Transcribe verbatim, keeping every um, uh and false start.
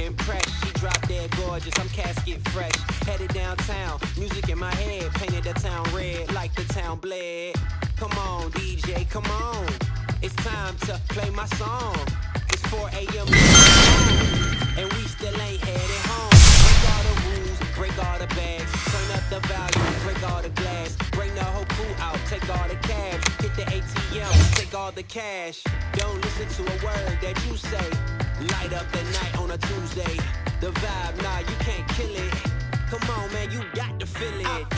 impressed. She drop dead gorgeous, I'm casket fresh. Headed downtown, music in my head, painted the town red like the town bled. Come on, D J, come on. It's time to play my song. It's four A M and we still ain't headed home. Break all the rules, break all the bags, turn up the volume, break all the glass, bring the whole crew out, take all the cabs, hit the A T M, take all the cash. Don't listen to a word that you say. Light up the night on a Tuesday. The vibe, nah, you can't kill it. Come on, man, you got to feel it.